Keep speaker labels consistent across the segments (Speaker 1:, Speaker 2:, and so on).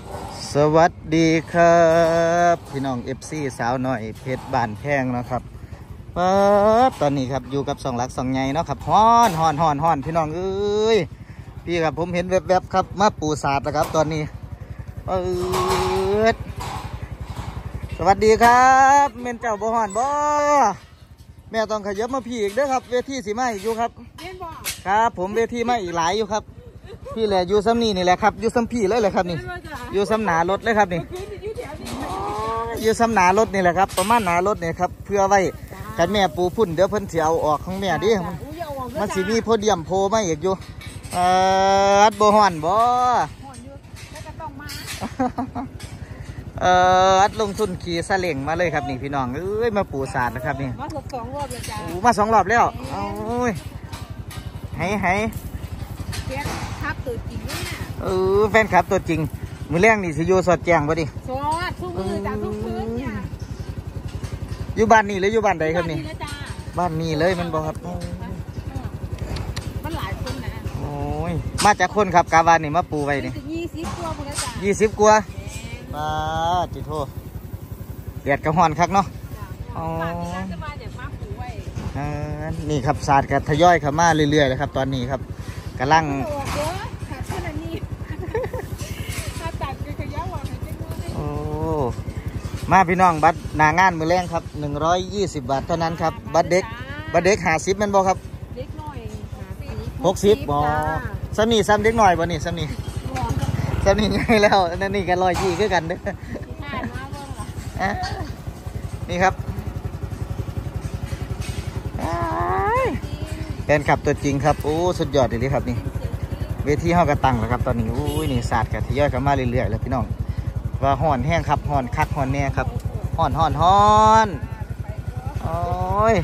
Speaker 1: สวัสดีครับพี่น้อง FC สาวหน่อยเพชรบ้านแพงนะครับตอนนี้ครับอยู่กับสองหลักสองใหญ่เนาะครับฮ้อนพี่น้องเอ้ยพี่ครับผมเห็นแวบๆครับมาปูศาสตร์นะครับตอนนี้สวัสดีครับเมนเจ้าบ่ฮ้อนบ่แม่ต้องขยับมาพี่อีกเด้อครับเวทีสีมาอีกอยู่ครับครับผมเวทีมาอีกหลายอยู่ครับพี่แหละอยู่ซ้ำนี่แหละครับอยู่ซ้ำพี่เลยแหละครับนี่อยู่ซ้ำหนารถเลยครับนี่อยู่ซ้ำหนารถนี่แหละครับประมาณหนารถเนี่ยครับเพื่อไว้กันแม่ปูพุ่นเดี๋ยวเพิ่นเสียเอาออกของแม่ดิมันสีมีโพเดียมโพมาอีกอยู่บ่ฮ้อนบ่ลงทุนขี่ซาเล้งมาเลยครับนี่พี่น้องเอ้ยมาปูศาสตร์นะครับนี่มา2 รอบแล้วจ้ามา2 รอบแล้วโอ้ยให้แฟนคลับตัวจริงเนี่ยแฟนคลับตัวจริงมือแรงนี่สิอยู่สอดแจ้งบ่ดิสอดทุกมือจากทุกพื้นเนี่ยอยู่บ้านนี่หรืออยู่บ้านใดครับนี่บ้านนี่เลยมันบอกครับมันหลายคนนะโอ้ยมาจากคนครับกาวานนี่มาปูไว้นี่20 กว่าคนแล้วจ้า20 กว่ามาจิโทเดือดกระหอนคักเนาะอ๋อนี่ครับศาสตร์กับทยอยเข้ามาเรื่อยๆเลยครับตอนนี้ครับกำลังโอ้มาพี่น้องบัตรหนางานมือแรงครับ120 บาทเท่านั้นครับบัตรเด็ก50มันบอกครับเด็กน้อย60อ๋อซ้ำนี่ซ้ำเด็กหน่อยบ่นี่ซ้ำนี่ไงแล้วนั่นนี่กัน120คือกันเด้อนี่ครับแฟนคลับตัวจริงครับโอ้สุดยอดเลยครับนี่เวทีห้องกระตังแล้วครับตอนนี้โอ้ยนี่ศาสตร์กับทยอยกันมาเรื่อยๆแล้วพี่น้องว่าห่อนแห้งครับห่อนคักห่อนแน่ครับห่อนโอ้ย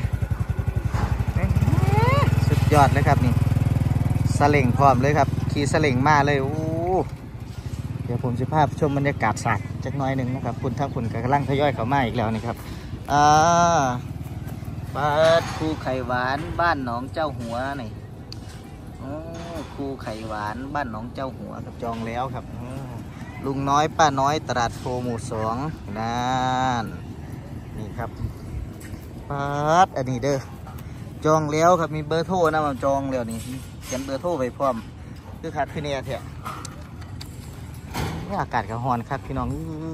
Speaker 1: สุดยอดเลยครับนี่สเล็งพร้อมเลยครับขี่สเล็งมาเลยโอ้เดี๋ยวผมจะพาชมบรรยากาศศาสตร์จักหน่อยหนึ่งนะครับคุณทั้งคุณกำลังทยอยเข้ามาอีกแล้วนี่ครับเปิดคูไข่หวานบ้านหนองเจ้าหัวนี่คูไข่หวานบ้านหนองเจ้าหัวกับจองแล้วครับลุงน้อยป้าน้อยตลาดโพหมู่2นั่นนี่ครับเปิดอันนี้เด้อจองแล้วครับมีเบอร์โทรนะมาจองแล้วนี่เขียนเบอร์โทรไปพร้อมคือขาดขึ้นเนี่ยเถอะอากาศกระหอนครับพี่น้อง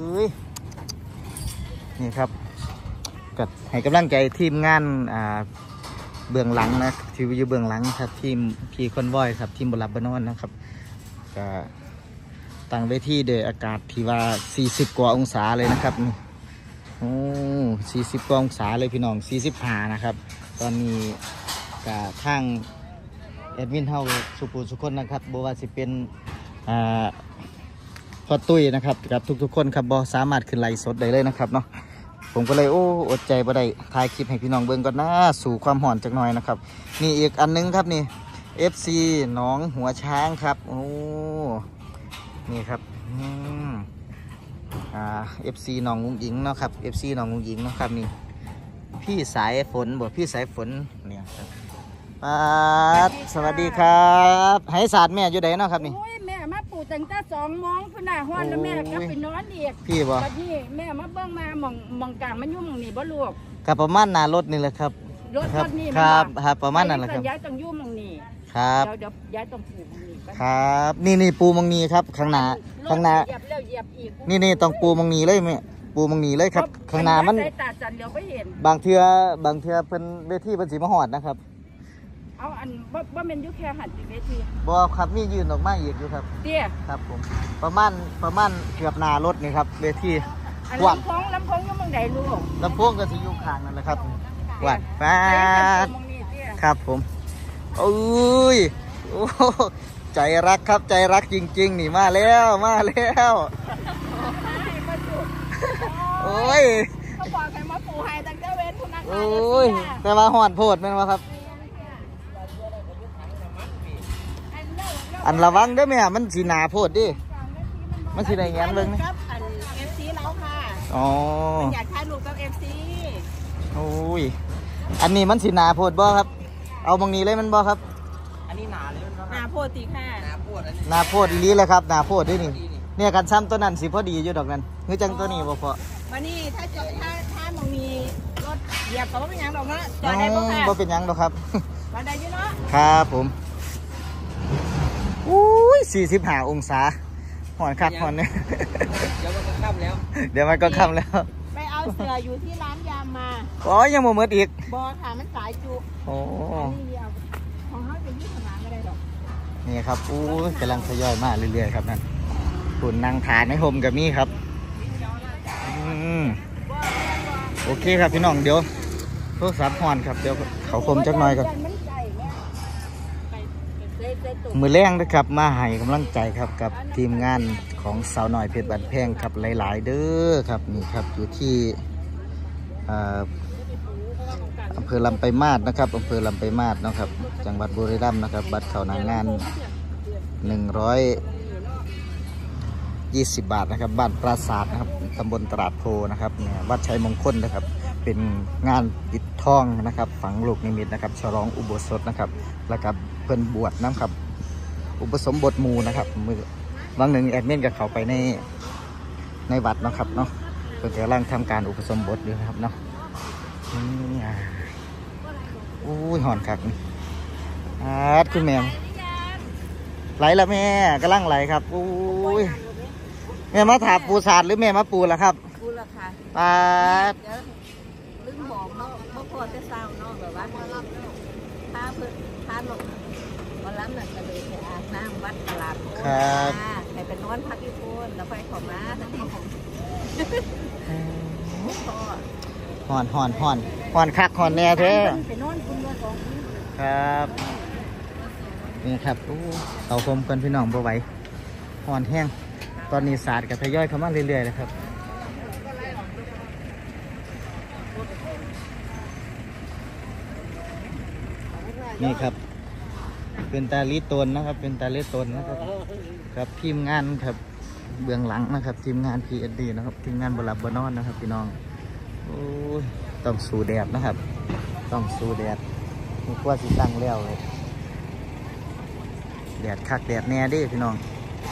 Speaker 1: นี่ครับกัดให้กำลังใจทีมงานเบื้องหลังนะทีวีอยู่เบื้องหลังครับทีมพีคอนวอยครับทีมบลับบนอนนะครับก็ตั้งเวทีโดยอากาศที่ว่า40 กว่าองศาเลยนะครับโอ้40 กว่าองศาเลยพี่น้อง45นะครับตอนนี้กับทางแอดมินเฮาสุคนนะครับบอกว่าสิเป็นพอตุ้ยนะครับกับทุกคนครับบอสามารถขึ้นไลฟ์สดได้เลยนะครับเนาะผมก็เลยอดใจบ่ได้ถ่ายคลิปให้พี่น้องเบิ่งก่อนนะสู่ความห่อนจักหน่อยนะครับนี่อีกอันนึงครับนี่ FC หนองหัวช้างครับโอ้นี่ครับFC หนองงุ้งหญิงเนาะครับ FC หนองงุ้งหญิงเนาะครับนี่พี่สายฝนพี่สายฝนเนี่ยครับสวัสดีครับให้ศาสตร์แม่อยู่ไหนเนาะครับนี่
Speaker 2: แม่มาปู่ตั้งแต่2 โมงพุ่นน่ะฮ้อนแล้วแม่ก็ไปนอนอีก
Speaker 1: พี่บ่
Speaker 2: บัดนี้แม่มาเบิ่งมามองกลางมันอยู่หม่องนี้บ่ลูก
Speaker 1: ครับประมาณหน้ารถนี่แหละครับ
Speaker 2: รถนี่
Speaker 1: ครับประมาณนั้นแหละครับ
Speaker 2: ย้ายต้องอยู่หม่องนี้
Speaker 1: ครับ
Speaker 2: เดี๋ยวย้ายต้องปูหม่องนี้
Speaker 1: ครับนี่ปูหม่องนี้ครับข้างหน้า
Speaker 2: เหยียบแล้วเหยียบอีก
Speaker 1: นี่ต้องปูหม่องนี้เลยแม่ปูหม่องนี้เลยครับข้างหน้ามัน
Speaker 2: ตาจันเดี๋ยวไปเห็น
Speaker 1: บางเทื่อเพิ่นเวทีเพิ่นสิมาฮอดนะครับ
Speaker 2: เอาอันบ่แม่นอยู่แค่หันเวที
Speaker 1: บ่ครับมียืนออกมาอีกอยู่ครับ
Speaker 2: เตี้ย
Speaker 1: ครับผมประมาณเกือบหน้ารถนี่ครับเวที
Speaker 2: ลำโพงอยู่เมืองใดลูก
Speaker 1: ลำโพงก็สิอยู่ข้างนั่นแหละครับวัดฟ้าครับผมโอ้ยใจรักครับใจรักจริงๆนี่มาแล้วโอ้ย
Speaker 2: เขาบอกให้มาปูให้ตั้งแต่เว้นคุณนัก
Speaker 1: โอ้ยแต่ว่าหอดโพดแม่นบ่ครับอันระวังเด้อแม่มันสีหนาโพดดิมันสีไหนเงี้ยเบิ่ง
Speaker 2: นี่ครับอัน FC เราค่ะ
Speaker 1: อ๋อ
Speaker 2: อยากถ่ายรูปกับ FC
Speaker 1: โอ้ยอันนี้มันสีหนาโพดบ่ครับเอาบางนี้เลยมันบ่ครับ
Speaker 2: อันนี้หนาเลยหนาโพดตีค่ะหนาโพด
Speaker 1: อีหลีเลยครับหนาโพดด้วยนี่เนี่ยกันซ้ำตัวนั้นสิพอดีอยู่ดอกนั้นเฮ้ยจังตัวนี้บ่พอ
Speaker 2: วันนี้ถ้ามันมีรถเหยียบก็ไม่เป็นยังดอกนะจอดได้บ่ค่ะ
Speaker 1: บ่เป็นยังดอกครับ
Speaker 2: จอดได้อยู่เนาะ
Speaker 1: ครับผมอุ้ย45 องศาหอนคักหอนเนี่ย
Speaker 3: เดี๋ยวมันก็ค่ำแล้ว
Speaker 1: เดี๋ยวมันก็ค่ำแล้ว
Speaker 2: ไปเอาเสืออยู่ที่ร้านยามมา
Speaker 1: อ๋อยังบ่หมดอีก
Speaker 2: บ่ค่ะมันสายจุ
Speaker 1: โอ้
Speaker 2: ของเขาจะยี่สิบล้านก็ได้ดอก
Speaker 1: นี่ครับอู้กำลังทยอยมาเรื่อยๆครับนั่นคุณนั่งทานในโฮมกับมี่ครับโอเคครับพี่น้องเดี๋ยวโทรศัพท์ฮอนครับเดี๋ยวเขาคมจักหน่อยก่อนมือแรงนะครับมาให้กำลังใจครับกับทีมงานของสาวหน่อยเพชรบันแพงครับหลายๆเด้อครับนี่ครับอยู่ที่อำเภอลำไปมาศนะครับอำเภอลำไปมาศนะครับจังหวัดบุรีรัมย์นะครับบัตรเข้าหน้างาน120 บาทนะครับบ้านปราสาทนะครับตำบลตลาดโพนะครับเนี่ยวัดชัยมงคลนะครับเป็นงานปิดทองนะครับฝังลูกนิมิตนะครับฉลองอุโบสถนะครับแล้วก็เพิ่นบวชนะครับอุปสมบทหมู่นะครับมือวันหนึ่งแอดมินกับเขาไปในวัดนะครับเนาะเพิ่นกำลังทำการอุปสมบทอยู่นะครับเนาะอู้ยหอนคักนี่คุณแม่ไหลแล้วแม่กำลังไหลครับอู้ยแม่มาถาปูสาดหรือแม่มาปูล่ะครับ
Speaker 2: ปูละค่ะลืมบอกเนาะเมื่อก่อนจะเศร้าเนาะแบบว่าถ้าเพิ่นถ้าหลงวันล้ำน่ะจะเลยไปอาบน้ำวัดตลาด
Speaker 1: ครับ
Speaker 2: ไปเป็นนอนพักที่โคนแล้วไปของน้าทั้งหมด
Speaker 1: หอนคักหอนแน่เถอะ
Speaker 2: ไปนอนคุณเมื่อสอง
Speaker 1: ครับนี่ครับเขาคมกันพี่น้องบ่ไหวหอนแห้งตอนนี้ศาสตร์กับทยอยเข้ามาเรื่อยๆนะครับนี่ครับเป็นตาลิตนนะครับเป็นตาลิตนนะครับครับทีมงานครับเบื้องหลังนะครับทีมงาน PSD นะครับทีมงานบลับบนอนนะครับพี่น้องโอ้ยต้องสู้แดดนะครับต้องสู้แดดมีกว่าสิตั้งแล้วเลยแดดคักแดดแน่ดิพี่น้อง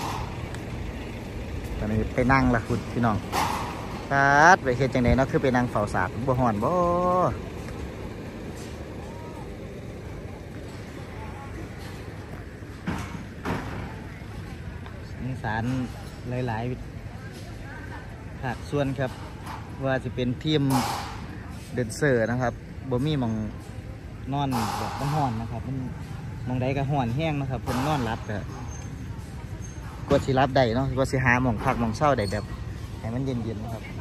Speaker 1: ตอนนี้ไปนั่งละคุณพี่น้องครับไปเฮ็ดจังไดเนาะคือไปนั่งเฝ้าศาสตร์บ่ฮ้อนบ่มีสารหลายๆภาคส่วนครับว่าจะเป็นทีมเดนเซอร์นะครับบ่มีมองนอนแบบบ่ฮ้อนนะครับมันมองใดก็ฮ้อนแห้งนะครับเพิ่นนอนรับก็กว่าสิรับได้เนาะกว่าสิหาหม่องพักหม่องเช่าได้แบบให้มันเย็นๆนะครับ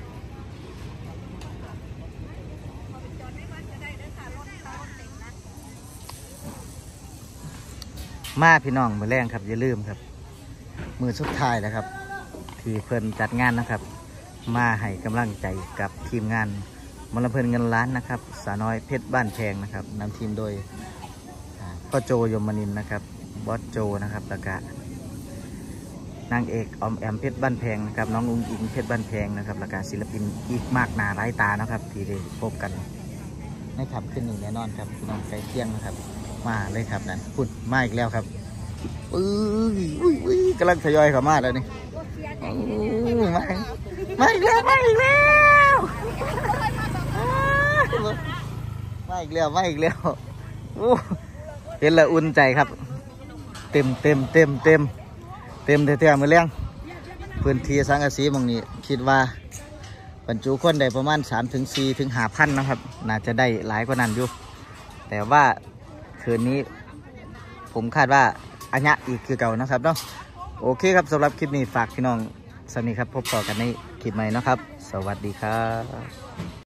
Speaker 1: มาพี่น้องมื้อแรงครับอย่าลืมครับมือสุดท้ายนะครับที่เพิ่นจัดงานนะครับมาให้กำลังใจกับทีมงานมลเพลินเงินล้านนะครับสาวน้อยเพชรบ้านแพงนะครับนำทีมโดยพ่อโจยมนินนะครับบอสโจนะครับแล้วก็นางเอกออมแอมเพชรบ้านแพงนะครับน้องอุ้งอิงเพชรบ้านแพงนะครับแล้วก็ศิลปินอีกมากหน้าหลายตานะครับที่ได้พบกันในค่ำคืนนี้แน่นอนครับพี่น้องใกล้เที่ยงนะครับมาเลยครับนั่นพูดมาอีกแล้วครับกำลังทยอยเข้ามาแล้วนี่มาอีกแล้วมาอีกแล้วเห็นแล้วอุ่นใจครับเต็มแท้ๆมือเลี้ยงพื้นที่สังกะสีมองนี้คิดว่าบรรจุคนได้ประมาณ 3-4 ถึง 5,000 นะครับน่าจะได้หลายกว่านั้นอยู่แต่ว่าคืนนี้ผมคาดว่าอันนี้อีกคือเก่านะครับเนาะโอเคครับสำหรับคลิปนี้ฝากพี่น้องสวัสดีครับพบต่อกันในคลิปใหม่นะครับสวัสดีครับ